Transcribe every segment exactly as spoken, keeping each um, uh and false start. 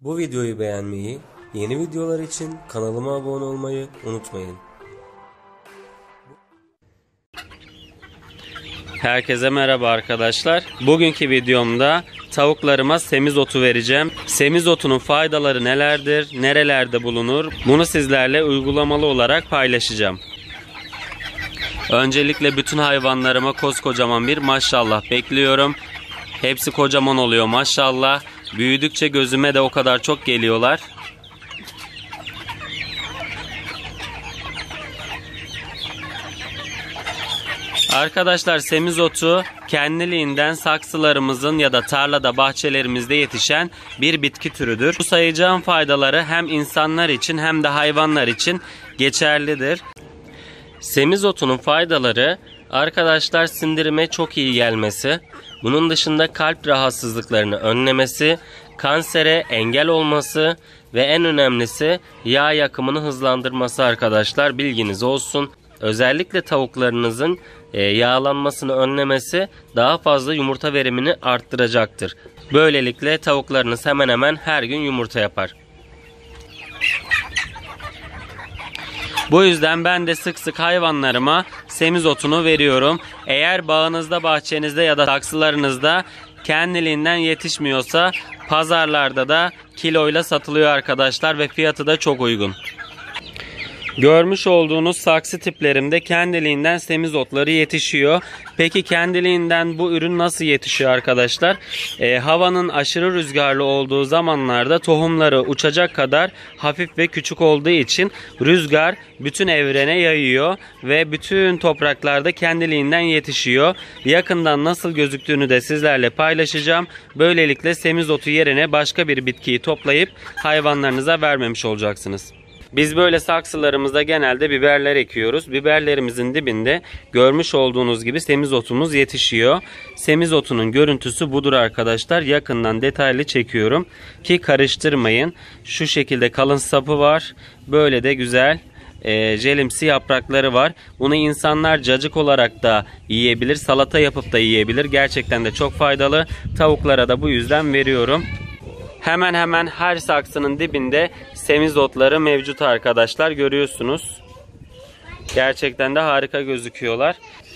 Bu videoyu beğenmeyi, yeni videolar için kanalıma abone olmayı unutmayın. Herkese merhaba arkadaşlar. Bugünkü videomda tavuklarıma semizotu vereceğim. Semizotunun faydaları nelerdir, nerelerde bulunur? Bunu sizlerle uygulamalı olarak paylaşacağım. Öncelikle bütün hayvanlarıma koskocaman bir maşallah bekliyorum. Hepsi kocaman oluyor maşallah. Büyüdükçe gözüme de o kadar çok geliyorlar. Arkadaşlar semizotu kendiliğinden saksılarımızın ya da tarlada, bahçelerimizde yetişen bir bitki türüdür. Bu sayacağım faydaları hem insanlar için hem de hayvanlar için geçerlidir. Semizotunun faydaları arkadaşlar sindirime çok iyi gelmesi, bunun dışında kalp rahatsızlıklarını önlemesi, kansere engel olması ve en önemlisi yağ yakımını hızlandırması arkadaşlar, bilginiz olsun. Özellikle tavuklarınızın yağlanmasını önlemesi daha fazla yumurta verimini arttıracaktır. Böylelikle tavuklarınız hemen hemen her gün yumurta yapar. Bu yüzden ben de sık sık hayvanlarıma semizotunu veriyorum. Eğer bağınızda, bahçenizde ya da saksılarınızda kendiliğinden yetişmiyorsa pazarlarda da kiloyla satılıyor arkadaşlar ve fiyatı da çok uygun. Görmüş olduğunuz saksı tiplerimde kendiliğinden semizotları yetişiyor. Peki kendiliğinden bu ürün nasıl yetişiyor arkadaşlar? E, havanın aşırı rüzgarlı olduğu zamanlarda tohumları uçacak kadar hafif ve küçük olduğu için rüzgar bütün evrene yayıyor ve bütün topraklarda kendiliğinden yetişiyor. Yakından nasıl gözüktüğünü de sizlerle paylaşacağım. Böylelikle semizotu yerine başka bir bitkiyi toplayıp hayvanlarınıza vermemiş olacaksınız. Biz böyle saksılarımızda genelde biberler ekiyoruz. Biberlerimizin dibinde görmüş olduğunuz gibi semizotumuz yetişiyor. Semizotunun görüntüsü budur arkadaşlar. Yakından detaylı çekiyorum ki karıştırmayın. Şu şekilde kalın sapı var. Böyle de güzel e, jelimsi yaprakları var. Bunu insanlar cacık olarak da yiyebilir. Salata yapıp da yiyebilir. Gerçekten de çok faydalı. Tavuklara da bu yüzden veriyorum. Hemen hemen her saksının dibinde semizotları mevcut arkadaşlar, görüyorsunuz. Gerçekten de harika gözüküyorlar.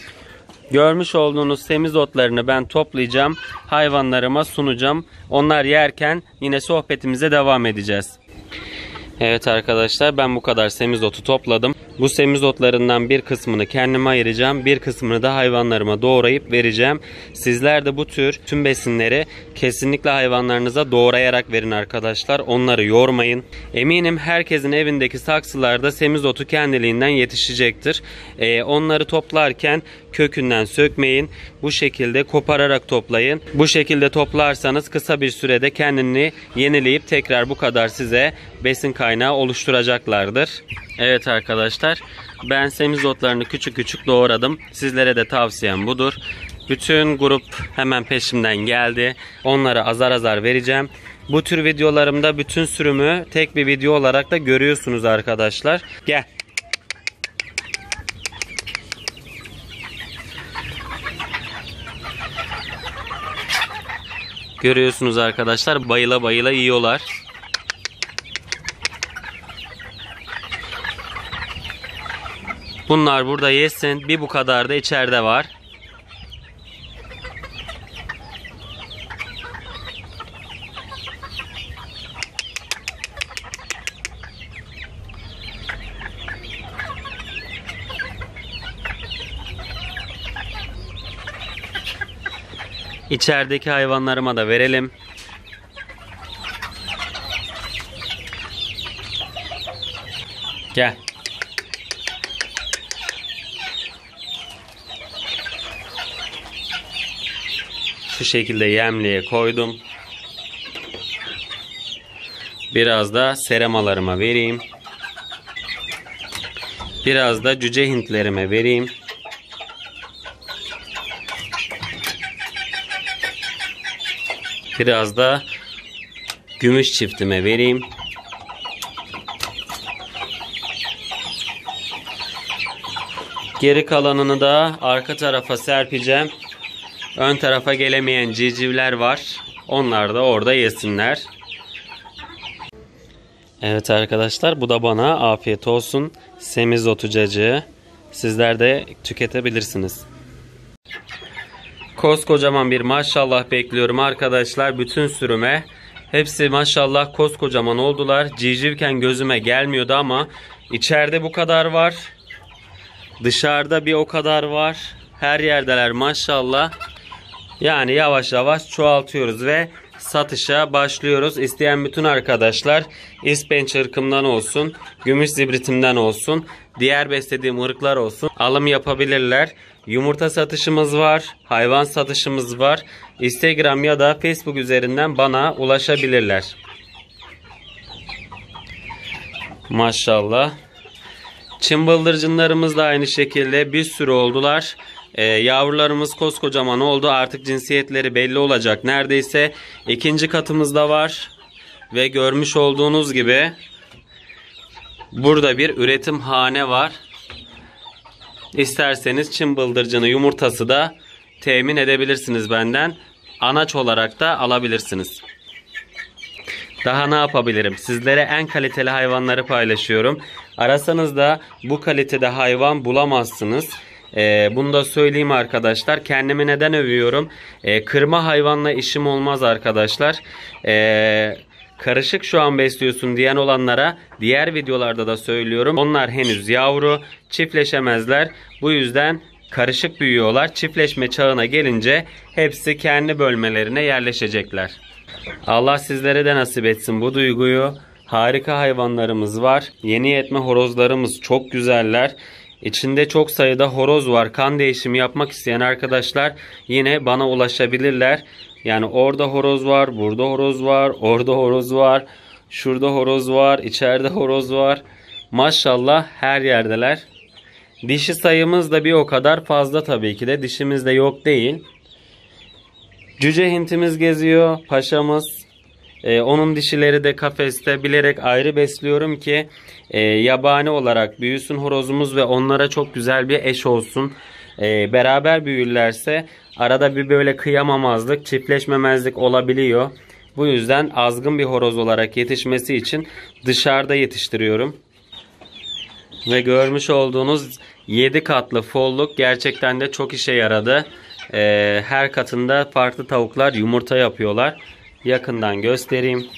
Görmüş olduğunuz semizotlarını ben toplayacağım, hayvanlarıma sunacağım. Onlar yerken yine sohbetimize devam edeceğiz. Evet arkadaşlar, ben bu kadar semizotu topladım. Bu semizotlarından bir kısmını kendime ayıracağım. Bir kısmını da hayvanlarıma doğrayıp vereceğim. Sizler de bu tür tüm besinleri kesinlikle hayvanlarınıza doğrayarak verin arkadaşlar. Onları yormayın. Eminim herkesin evindeki saksılarda semizotu kendiliğinden yetişecektir. Ee, onları toplarken kökünden sökmeyin. Bu şekilde kopararak toplayın. Bu şekilde toplarsanız kısa bir sürede kendini yenileyip tekrar bu kadar size besin kaynağı oluşturacaklardır. Evet arkadaşlar, ben semizotlarını küçük küçük doğradım. Sizlere de tavsiyem budur. Bütün grup hemen peşimden geldi. Onlara azar azar vereceğim. Bu tür videolarımda bütün sürümü tek bir video olarak da görüyorsunuz arkadaşlar. Gel. Görüyorsunuz arkadaşlar, bayıla bayıla yiyorlar. Bunlar burada yesin. Bir bu kadar da içeride var. İçerideki hayvanlarıma da verelim. Gel. Şu şekilde yemliğe koydum. Biraz da seremalarıma vereyim. Biraz da cüce hintlerime vereyim. Biraz da gümüş çiftime vereyim. Geri kalanını da arka tarafa serpeceğim. Ön tarafa gelemeyen civcivler var. Onlar da orada yesinler. Evet arkadaşlar, bu da bana afiyet olsun. Semizotu cacığı. Sizler de tüketebilirsiniz. Koskocaman bir maşallah bekliyorum arkadaşlar bütün sürüme. Hepsi maşallah koskocaman oldular. Civcivken gözüme gelmiyordu ama içeride bu kadar var. Dışarıda bir o kadar var. Her yerdeler maşallah. Yani yavaş yavaş çoğaltıyoruz ve satışa başlıyoruz. İsteyen bütün arkadaşlar İspenç ırkımdan olsun, gümüş zibritimden olsun, diğer beslediğim ırklar olsun alım yapabilirler. Yumurta satışımız var, hayvan satışımız var. Instagram ya da Facebook üzerinden bana ulaşabilirler. Maşallah. Çin bıldırcınlarımız da aynı şekilde bir sürü oldular. Ee, yavrularımız koskocaman oldu. Artık cinsiyetleri belli olacak. Neredeyse ikinci katımızda var. Ve görmüş olduğunuz gibi burada bir üretim hane var. İsterseniz Çin bıldırcını yumurtası da temin edebilirsiniz benden. Anaç olarak da alabilirsiniz. Daha ne yapabilirim? Sizlere en kaliteli hayvanları paylaşıyorum. Arasanız da bu kalitede hayvan bulamazsınız. Ee, bunu da söyleyeyim arkadaşlar. Kendimi neden övüyorum? Ee, kırma hayvanla işim olmaz arkadaşlar. Ee, karışık şu an besliyorsun diyen olanlara diğer videolarda da söylüyorum. Onlar henüz yavru, çiftleşemezler. Bu yüzden karışık büyüyorlar. Çiftleşme çağına gelince hepsi kendi bölmelerine yerleşecekler. Allah sizlere de nasip etsin bu duyguyu. Harika hayvanlarımız var. Yeni yetme horozlarımız çok güzeller. İçinde çok sayıda horoz var. Kan değişimi yapmak isteyen arkadaşlar yine bana ulaşabilirler. Yani orada horoz var, burada horoz var, orada horoz var, şurada horoz var, içeride horoz var. Maşallah her yerdeler. Dişi sayımız da bir o kadar fazla tabii ki de. Dişimiz de yok değil. Cüce hintimiz geziyor, paşamız. Ee, onun dişileri de kafeste, bilerek ayrı besliyorum ki e, yabani olarak büyüsün horozumuz ve onlara çok güzel bir eş olsun. E, beraber büyürlerse arada bir böyle kıyamamazlık, çiftleşmemezlik olabiliyor. Bu yüzden azgın bir horoz olarak yetişmesi için dışarıda yetiştiriyorum. Ve görmüş olduğunuz yedi katlı folluk gerçekten de çok işe yaradı. E, her katında farklı tavuklar yumurta yapıyorlar. Yakından göstereyim.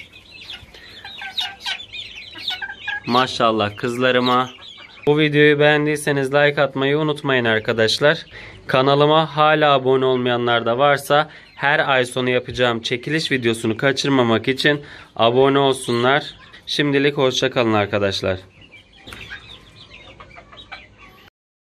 Maşallah kızlarıma. Bu videoyu beğendiyseniz like atmayı unutmayın arkadaşlar. Kanalıma hala abone olmayanlar da varsa her ay sonu yapacağım çekiliş videosunu kaçırmamak için abone olsunlar. Şimdilik hoşça kalın arkadaşlar.